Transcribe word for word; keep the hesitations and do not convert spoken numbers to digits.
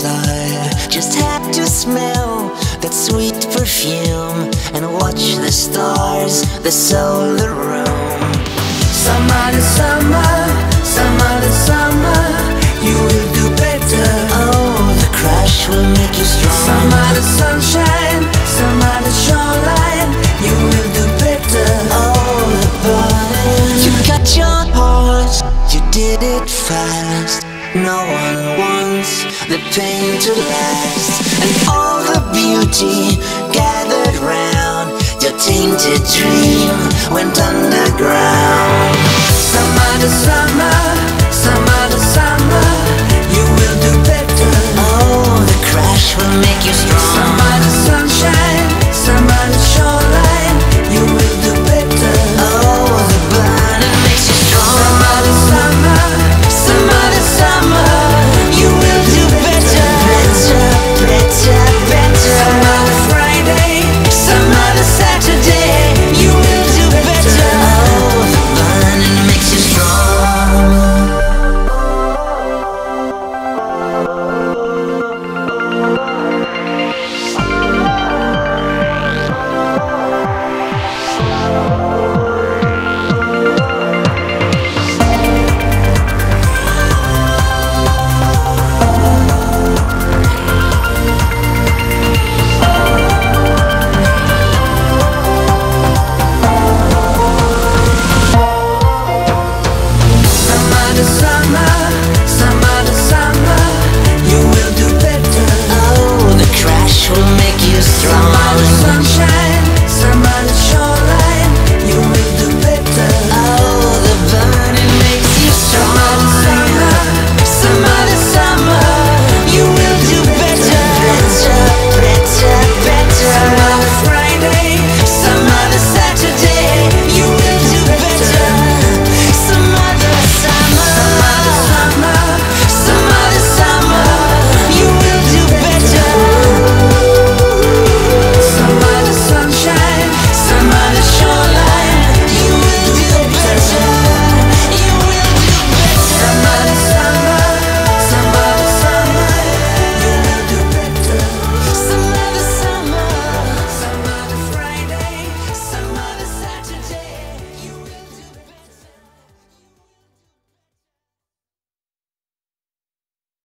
inside. Just had to smell that sweet perfume and watch the stars that sold the room. Summer to summer, summer to summer, you will do better. Oh, the crash will make you strong. Summer to sunshine, summer to shoreline, you will do better. Oh, the burning. You cut your horse, you did it fast. No one wants the pain to last. And all the beauty gathered round your tainted dream went underground. Summer to summer,